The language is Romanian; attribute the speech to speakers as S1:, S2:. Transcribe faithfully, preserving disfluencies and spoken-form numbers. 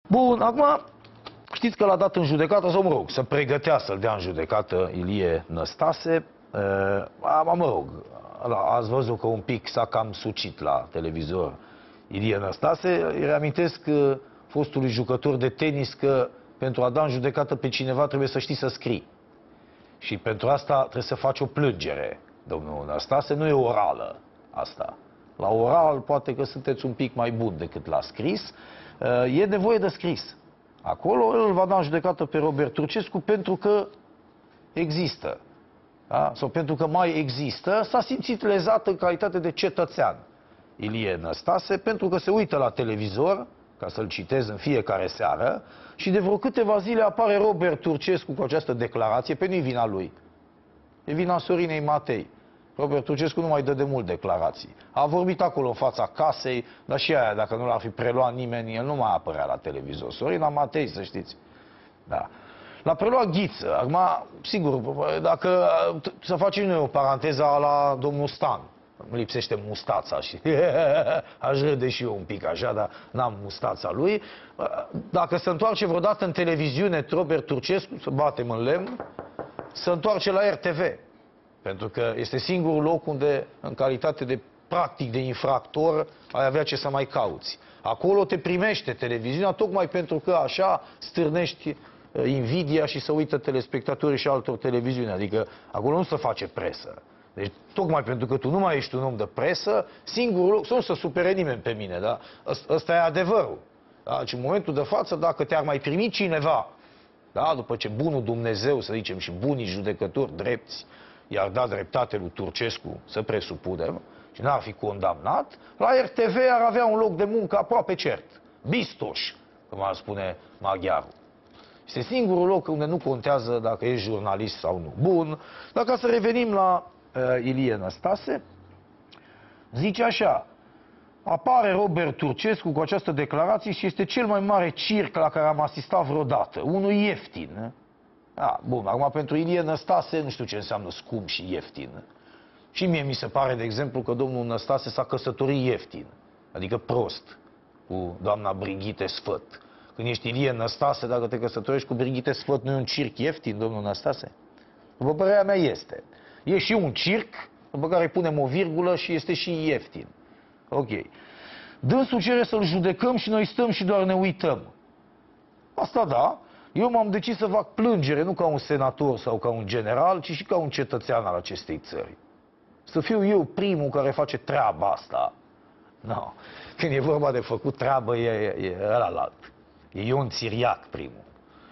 S1: Bun, acum știți că l-a dat în judecată, sau mă rog, să pregătea să-l dea în judecată Ilie Năstase. Uh, mă rog, ați văzut că un pic s-a cam sucit la televizor Ilie Năstase. Îi reamintesc uh, fostului jucător de tenis că pentru a da în judecată pe cineva trebuie să știi să scrii. Și pentru asta trebuie să faci o plângere, domnul Năstase, nu e orală asta. La oral poate că sunteți un pic mai bun decât la scris. E nevoie de scris. Acolo îl va da în judecată pe Robert Turcescu pentru că există. Da? Sau pentru că mai există, s-a simțit lezat în calitate de cetățean Ilie Năstase, pentru că se uită la televizor, ca să-l citez în fiecare seară, și de vreo câteva zile apare Robert Turcescu cu această declarație, pe nu-i vina lui. E vina Sorinei Matei. Robert Turcescu nu mai dă de mult declarații. A vorbit acolo în fața casei, dar și aia, dacă nu l-ar fi preluat nimeni, el nu mai apărea la televizor. Sorina Matei, să știți. Da. L-a preluat Ghiță. Acum, sigur, dacă să facem noi o paranteză la domnul Stan. Îmi lipsește mustața și aș râde și eu un pic așa, dar n-am mustața lui. Dacă se întoarce vreodată în televiziune Robert Turcescu, să batem în lemn, se întoarce la R T V. Pentru că este singurul loc unde, în calitate de practic de infractor, ai avea ce să mai cauți. Acolo te primește televiziunea, tocmai pentru că așa stârnești invidia și să uită telespectatorii și altor televiziuni. Adică acolo nu se face presă. Deci, tocmai pentru că tu nu mai ești un om de presă, singurul loc, să nu se supere nimeni pe mine, da? Ăsta e adevărul. Da? Deci, în momentul de față, dacă te-ar mai primi cineva, da? După ce bunul Dumnezeu, să zicem, și bunii judecători drepți, i-ar da dreptate lui Turcescu, să presupunem, și n-ar fi condamnat, la R T V ar avea un loc de muncă aproape cert. Bistoș, cum ar spune maghiarul. Este singurul loc unde nu contează dacă ești jurnalist sau nu. Bun, dar ca să revenim la uh, Ilie Năstase, zice așa: apare Robert Turcescu cu această declarație și este cel mai mare circ la care am asistat vreodată. Unul ieftin. Da, bun, acum pentru Ilie Năstase nu știu ce înseamnă scump și ieftin. Și mie mi se pare, de exemplu, că domnul Năstase s-a căsătorit ieftin, adică prost, cu doamna Brigitte Sfăt. Când ești Ilie Năstase, dacă te căsătorești cu Brigitte Sfăt, nu e un circ ieftin, domnul Năstase? După părerea mea este. E și un circ, după care punem o virgulă și este și ieftin. Ok. Dânsul cere să-l judecăm și noi stăm și doar ne uităm. Asta da. Eu m-am decis să fac plângere, nu ca un senator sau ca un general, ci și ca un cetățean al acestei țări. Să fiu eu primul care face treaba asta. No. Când e vorba de făcut treabă, e, e, e ălalalt. E Ion Țiriac primul.